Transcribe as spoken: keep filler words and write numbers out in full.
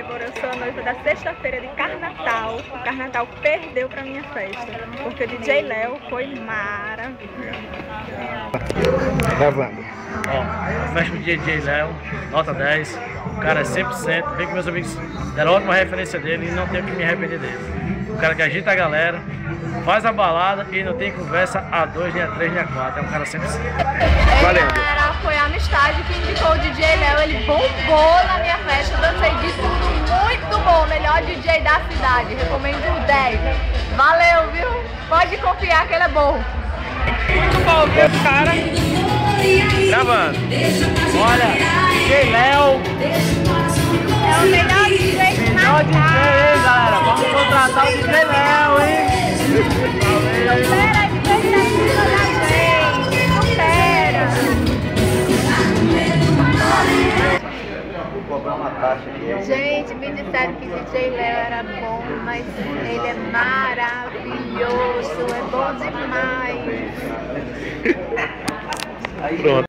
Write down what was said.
Débora, eu sou a noiva da sexta-feira de Carnatal. O Carnatal perdeu pra minha festa, porque o D J Léo foi maravilhoso. Gravando. Ó, a festa do D J Léo, nota dez, o cara é cem por cento, bem que meus amigos deram ótima referência dele e não tenho que me arrepender dele. O cara que agita a galera, faz a balada e não tem conversa a dois, nem a três, nem a quatro, é um cara cem por cento. Valendo. Galera, foi a amistade que indicou o D J Léo, ele bombou na minha festa, dancei de tudo, muito bom, melhor D J da cidade, recomendo dez. Valeu, viu? Pode confiar que ele é bom. Muito bom, viu, cara? Gravando. Olha, D J Léo. É o melhor D J de Melhor D J, hein, galera? Vamos contratar o D J Léo, hein? Supera a expectativa da gente, supera. Vou cobrar uma taxa aqui. Gente, me disseram que D J Léo era bom, mas ele é maravilhoso, é bom demais. Pronto.